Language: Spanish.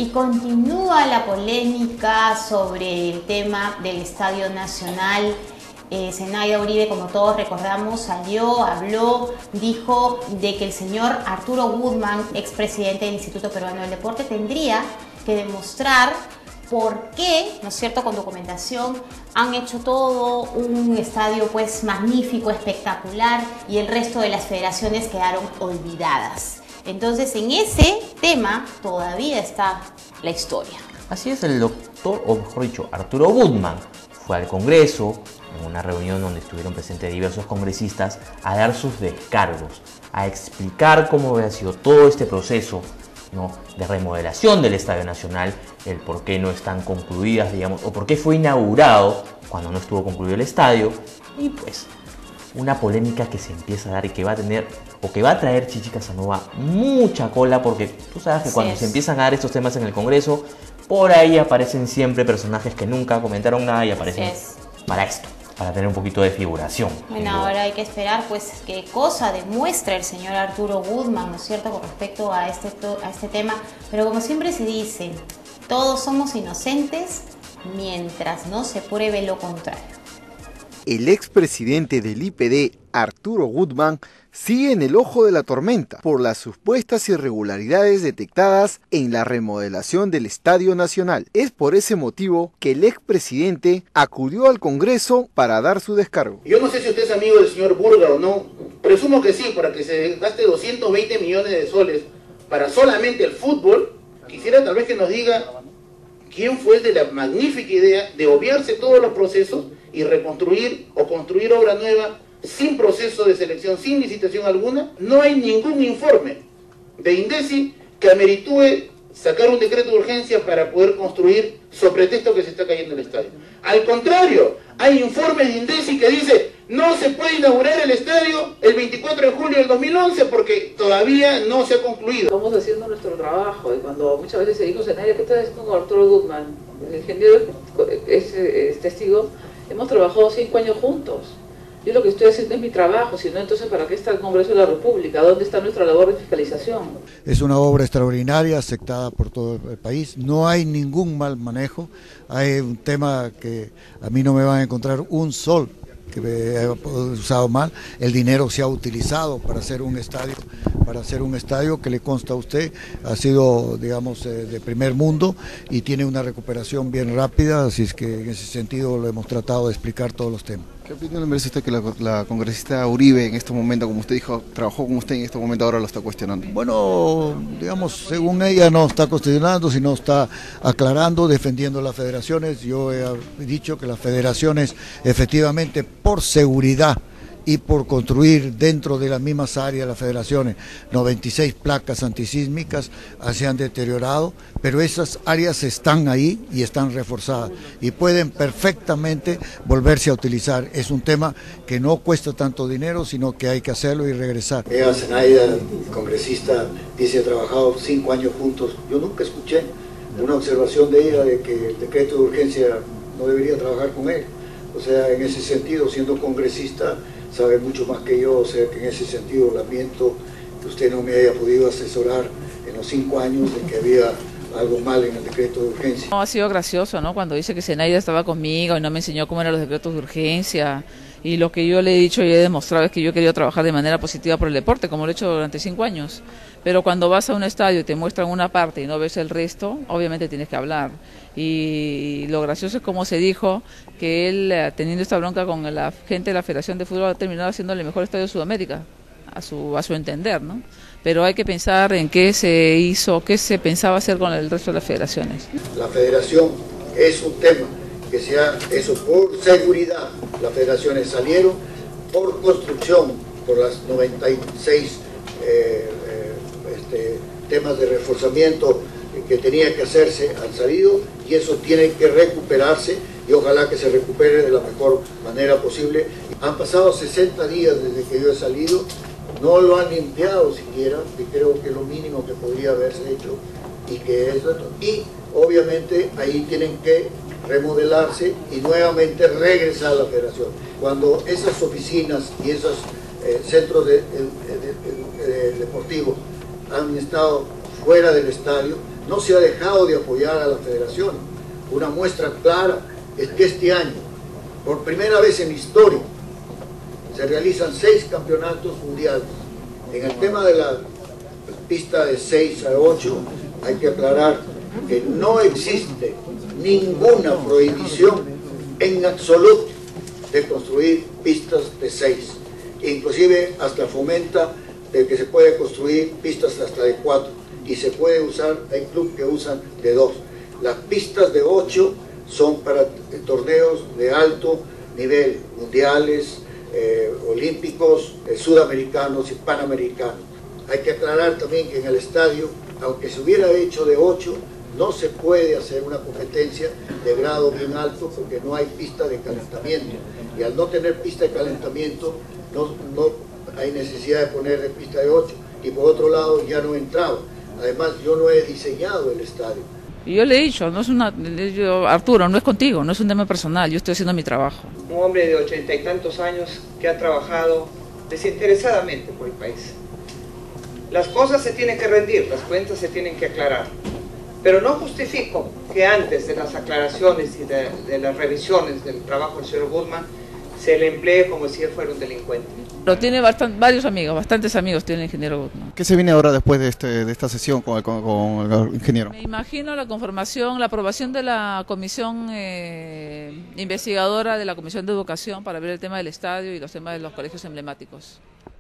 continúa la polémica sobre el tema del Estadio Nacional. Zenaida Uribe, como todos recordamos, salió, habló, dijo de que el señor Arturo Gutmann, expresidente del Instituto Peruano del Deporte, tendría que demostrar por qué, ¿no es cierto?, con documentación, han hecho todo un estadio pues magnífico, espectacular, y el resto de las federaciones quedaron olvidadas. Entonces, en ese tema todavía está la historia. Así es, el doctor, o mejor dicho, Arturo Gutmann, fue al Congreso, en una reunión donde estuvieron presentes diversos congresistas, a dar sus descargos, a explicar cómo había sido todo este proceso, ¿no?, de remodelación del Estadio Nacional, el por qué no están concluidas, digamos, o por qué fue inaugurado cuando no estuvo concluido el estadio, y pues una polémica que se empieza a dar y que va a tener, o que va a traer Chichi Casanova mucha cola, porque tú sabes que cuando se empiezan a dar estos temas en el Congreso, por ahí aparecen siempre personajes que nunca comentaron nada y aparecen para esto, para tener un poquito de figuración. Bueno, ahora hay que esperar pues qué cosa demuestra el señor Arturo Gutmann, ¿no es cierto?, con respecto a este tema. Pero como siempre se dice, todos somos inocentes mientras no se pruebe lo contrario. El expresidente del IPD, Arturo Gutmann, sigue en el ojo de la tormenta por las supuestas irregularidades detectadas en la remodelación del Estadio Nacional. Es por ese motivo que el expresidente acudió al Congreso para dar su descargo. Yo no sé si usted es amigo del señor Burga o no, presumo que sí, para que se gaste 220 millones de soles para solamente el fútbol. Quisiera tal vez que nos diga quién fue el de la magnífica idea de obviarse todos los procesos y reconstruir o construir obra nueva sin proceso de selección, sin licitación alguna. No hay ningún informe de INDECI que ameritúe sacar un decreto de urgencia para poder construir sobre pretexto que se está cayendo el estadio. Al contrario, hay informes de INDECI que dice no se puede inaugurar el estadio el 24 de julio del 2011 porque todavía no se ha concluido. Estamos haciendo nuestro trabajo y cuando muchas veces se dijo, Zenaida, ¿qué estás haciendo con Arturo Gutmann? El ingeniero es testigo, hemos trabajado 5 años juntos. Yo lo que estoy haciendo es mi trabajo, si no, entonces ¿para qué está el Congreso de la República? ¿Dónde está nuestra labor de fiscalización? Es una obra extraordinaria, aceptada por todo el país, no hay ningún mal manejo, hay un tema que a mí no me van a encontrar un sol que me haya usado mal, el dinero se ha utilizado para hacer un estadio, que le consta a usted, ha sido, digamos, de primer mundo y tiene una recuperación bien rápida, así es que en ese sentido lo hemos tratado de explicar todos los temas. ¿Qué opinión le merece usted que la congresista Uribe en este momento, como usted dijo, trabajó con usted en este momento, ahora lo está cuestionando? Bueno, digamos, según ella no está cuestionando, sino está aclarando, defendiendo las federaciones. Yo he dicho que las federaciones efectivamente por seguridad y por construir dentro de las mismas áreas las federaciones 96 placas antisísmicas se han deteriorado, pero esas áreas están ahí y están reforzadas y pueden perfectamente volverse a utilizar. Es un tema que no cuesta tanto dinero, sino que hay que hacerlo y regresar. Ella, Zenaida, congresista, dice, ha trabajado 5 años juntos. Yo nunca escuché una observación de ella de que el decreto de urgencia no debería trabajar con él. O sea, en ese sentido, siendo congresista, sabe mucho más que yo, o sea que en ese sentido lamento que usted no me haya podido asesorar en los 5 años de que había algo mal en el decreto de urgencia. No, ha sido gracioso, ¿no?, cuando dice que Zenaida estaba conmigo y no me enseñó cómo eran los decretos de urgencia, y lo que yo le he dicho y he demostrado es que yo he querido trabajar de manera positiva por el deporte, como lo he hecho durante 5 años, pero cuando vas a un estadio y te muestran una parte y no ves el resto, obviamente tienes que hablar. Y lo gracioso es como se dijo que él, teniendo esta bronca con la gente de la Federación de Fútbol, ha terminado siendo el mejor estadio de Sudamérica, a su entender, ¿no? Pero hay que pensar en qué se hizo, qué se pensaba hacer con el resto de las federaciones. La federación es un tema que sea eso por seguridad. Las federaciones salieron por construcción, por las 96 temas de reforzamiento que tenía que hacerse, han salido, y eso tiene que recuperarse y ojalá que se recupere de la mejor manera posible. Han pasado 60 días desde que yo he salido, no lo han limpiado siquiera, que creo que es lo mínimo que podría haberse hecho, y obviamente ahí tienen que remodelarse y nuevamente regresar a la federación. Cuando esas oficinas y esos centros deportivos han estado fuera del estadio, no se ha dejado de apoyar a la federación. Una muestra clara es que este año, por primera vez en la historia, se realizan 6 campeonatos mundiales. En el tema de la pista de 6 a 8, hay que aclarar que no existe ninguna prohibición en absoluto de construir pistas de 6. Inclusive hasta fomenta de que se puede construir pistas hasta de 4 y se puede usar, hay clubes que usan de 2. Las pistas de 8 son para torneos de alto nivel, mundiales, olímpicos, sudamericanos y panamericanos. Hay que aclarar también que en el estadio, aunque se hubiera hecho de 8, no se puede hacer una competencia de grado bien alto porque no hay pista de calentamiento. Y al no tener pista de calentamiento, no hay necesidad de poner de pista de 8. Y por otro lado, ya no entraba. Además, yo no he diseñado el estadio. Y yo le he dicho, Arturo, no es contigo, no es un tema personal, yo estoy haciendo mi trabajo. Un hombre de 80 y tantos años que ha trabajado desinteresadamente por el país. Las cosas se tienen que rendir, las cuentas se tienen que aclarar. Pero no justifico que antes de las aclaraciones y de las revisiones del trabajo del señor Guzmán se le emplee como si él fuera un delincuente. Pero tiene varios amigos, bastantes amigos tiene el ingeniero Guzmán. ¿Qué se viene ahora después de esta sesión con el ingeniero? Me imagino la conformación, la aprobación de la comisión investigadora de la Comisión de Educación para ver el tema del estadio y los temas de los colegios emblemáticos.